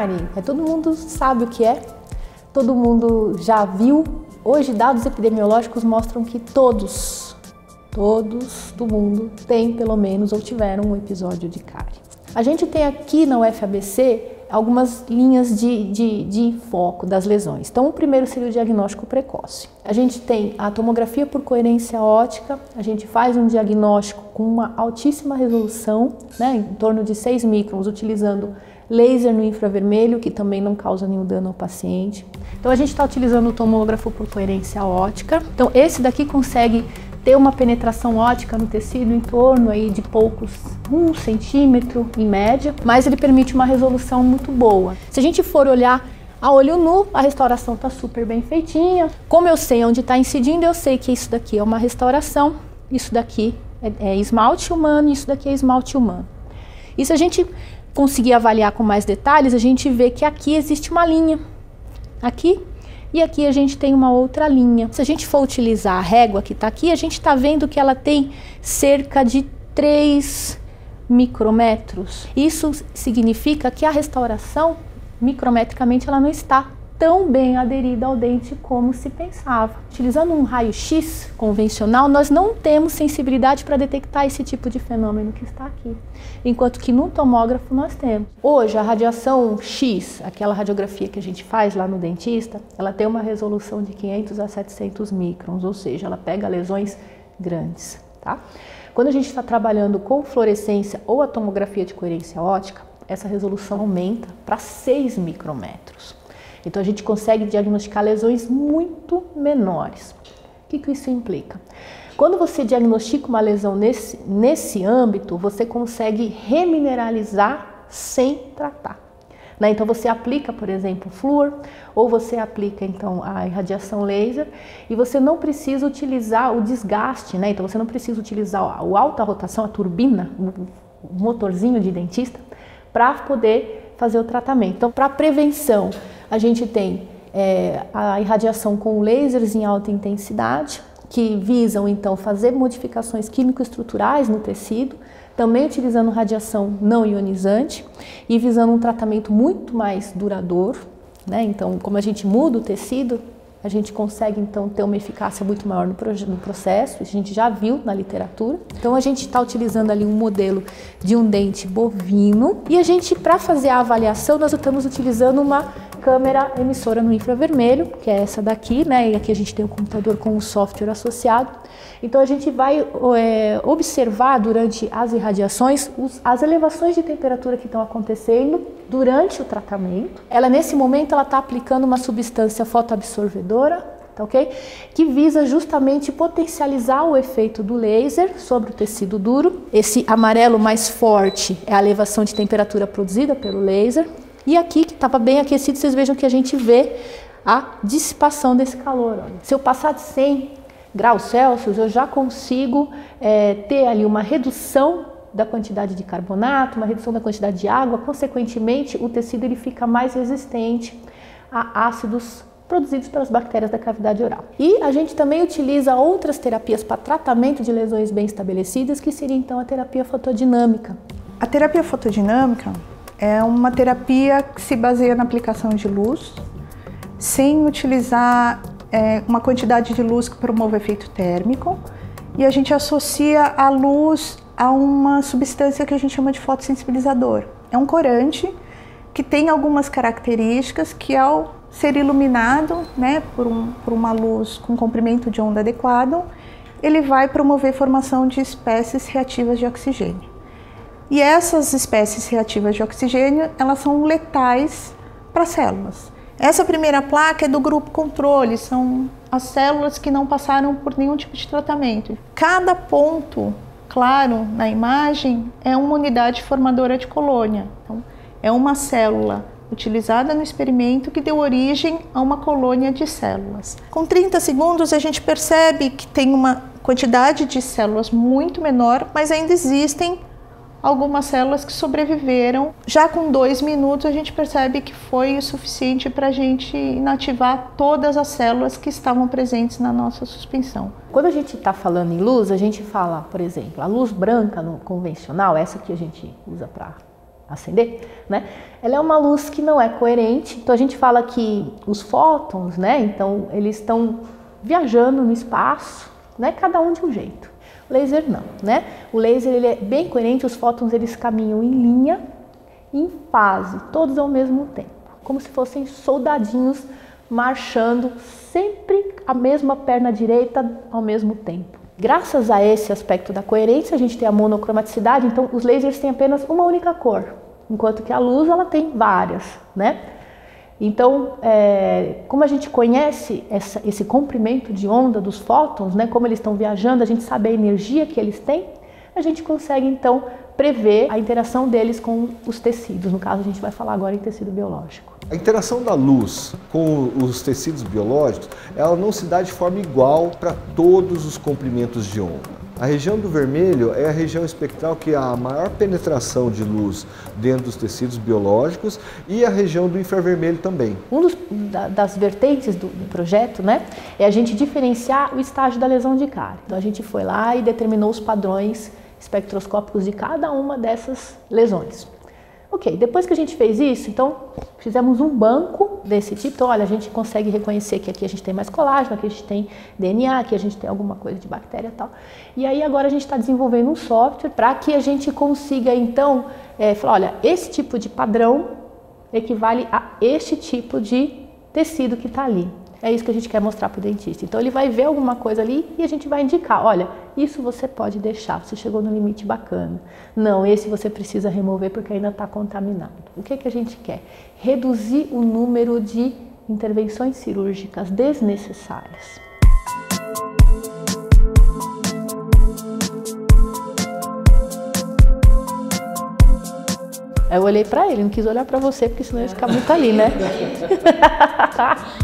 cárie, todo mundo sabe o que é, todo mundo já viu. Hoje, dados epidemiológicos mostram que todos do mundo têm pelo menos ou tiveram um episódio de cárie. A gente tem aqui na UFABC algumas linhas de foco das lesões. Então, o primeiro seria o diagnóstico precoce. A gente tem a tomografia por coerência óptica, a gente faz um diagnóstico com uma altíssima resolução, né, em torno de 6 microns, utilizando laser no infravermelho, que também não causa nenhum dano ao paciente. Então, a gente está utilizando o tomógrafo por coerência óptica. Então, esse daqui consegue ter uma penetração óptica no tecido em torno aí de poucos, 1 centímetro em média, mas ele permite uma resolução muito boa. Se a gente for olhar a olho nu, a restauração está super bem feitinha. Como eu sei onde está incidindo, eu sei que isso daqui é uma restauração, isso daqui é esmalte humano, isso daqui é esmalte humano. E se a gente conseguir avaliar com mais detalhes, a gente vê que aqui existe uma linha, aqui, e aqui a gente tem uma outra linha. Se a gente for utilizar a régua que está aqui, a gente está vendo que ela tem cerca de 3 micrômetros. Isso significa que a restauração, micrometricamente, ela não está tão bem aderida ao dente como se pensava. Utilizando um raio-x convencional, nós não temos sensibilidade para detectar esse tipo de fenômeno que está aqui, enquanto que no tomógrafo nós temos. Hoje, a radiação X, aquela radiografia que a gente faz lá no dentista, ela tem uma resolução de 500 a 700 microns, ou seja, ela pega lesões grandes, tá? Quando a gente está trabalhando com fluorescência ou a tomografia de coerência óptica, essa resolução aumenta para 6 micrômetros. Então, a gente consegue diagnosticar lesões muito menores. O que isso implica? Quando você diagnostica uma lesão nesse âmbito, você consegue remineralizar sem tratar, né? Então, você aplica, por exemplo, flúor, ou você aplica, então, a irradiação laser, e você não precisa utilizar o desgaste, né? Então, você não precisa utilizar o alta rotação, a turbina, o motorzinho de dentista, para poder fazer o tratamento. Então, para prevenção, a gente tem a irradiação com lasers em alta intensidade, que visam então fazer modificações químico-estruturais no tecido, também utilizando radiação não ionizante e visando um tratamento muito mais duradouro, né? Então, como a gente muda o tecido, a gente consegue então ter uma eficácia muito maior no processo, a gente já viu na literatura. Então, a gente está utilizando ali um modelo de um dente bovino e a gente, para fazer a avaliação, nós estamos utilizando uma câmera emissora no infravermelho, que é essa daqui, né? E aqui a gente tem um computador com o software associado. Então, a gente vai observar durante as irradiações as elevações de temperatura que estão acontecendo durante o tratamento. Ela, nesse momento, ela está aplicando uma substância fotoabsorvedora, tá ok? Que visa justamente potencializar o efeito do laser sobre o tecido duro. Esse amarelo mais forte é a elevação de temperatura produzida pelo laser. E aqui, que estava bem aquecido, vocês vejam que a gente vê a dissipação desse calor. Olha. Se eu passar de 100 graus Celsius, eu já consigo ter ali uma redução da quantidade de carbonato, uma redução da quantidade de água, consequentemente o tecido ele fica mais resistente a ácidos produzidos pelas bactérias da cavidade oral. E a gente também utiliza outras terapias para tratamento de lesões bem estabelecidas, que seria então a terapia fotodinâmica. A terapia fotodinâmica é uma terapia que se baseia na aplicação de luz, sem utilizar uma quantidade de luz que promova efeito térmico, e a gente associa a luz a uma substância que a gente chama de fotossensibilizador. É um corante que tem algumas características que, ao ser iluminado, né, por uma luz com comprimento de onda adequado, ele vai promover formação de espécies reativas de oxigênio. E essas espécies reativas de oxigênio, elas são letais para células. Essa primeira placa é do grupo controle, são as células que não passaram por nenhum tipo de tratamento. Cada ponto claro na imagem é uma unidade formadora de colônia. Então, é uma célula utilizada no experimento que deu origem a uma colônia de células. Com 30 segundos a gente percebe que tem uma quantidade de células muito menor, mas ainda existem algumas células que sobreviveram. Já com 2 minutos a gente percebe que foi o suficiente para a gente inativar todas as células que estavam presentes na nossa suspensão. Quando a gente está falando em luz, a gente fala, por exemplo, a luz branca no convencional, essa que a gente usa para acender, né? Ela é uma luz que não é coerente, então a gente fala que os fótons, né? Então eles estão viajando no espaço, né? Cada um de um jeito. O laser não, né? O laser ele é bem coerente, os fótons eles caminham em linha, em fase, todos ao mesmo tempo, como se fossem soldadinhos marchando sempre a mesma perna direita ao mesmo tempo. Graças a esse aspecto da coerência, a gente tem a monocromaticidade, então os lasers têm apenas uma única cor, enquanto que a luz ela tem várias, né? Então, como a gente conhece esse comprimento de onda dos fótons, né, como eles estão viajando, a gente sabe a energia que eles têm, a gente consegue então prever a interação deles com os tecidos. No caso, a gente vai falar agora em tecido biológico. A interação da luz com os tecidos biológicos, ela não se dá de forma igual para todos os comprimentos de onda. A região do vermelho é a região espectral que há a maior penetração de luz dentro dos tecidos biológicos e a região do infravermelho também. Das vertentes do projeto, né, é a gente diferenciar o estágio da lesão de cárie. Então a gente foi lá e determinou os padrões espectroscópicos de cada uma dessas lesões. Ok, depois que a gente fez isso, então fizemos um banco desse tipo. Então, olha, a gente consegue reconhecer que aqui a gente tem mais colágeno, aqui a gente tem DNA, aqui a gente tem alguma coisa de bactéria e tal. E aí agora a gente está desenvolvendo um software para que a gente consiga então falar, olha, esse tipo de padrão equivale a este tipo de tecido que está ali. É isso que a gente quer mostrar para o dentista. Então ele vai ver alguma coisa ali e a gente vai indicar, olha, isso você pode deixar, você chegou no limite bacana. Não, esse você precisa remover porque ainda está contaminado. O que a gente quer? Reduzir o número de intervenções cirúrgicas desnecessárias. Eu olhei para ele, não quis olhar para você porque senão ia ficar muito ali, né?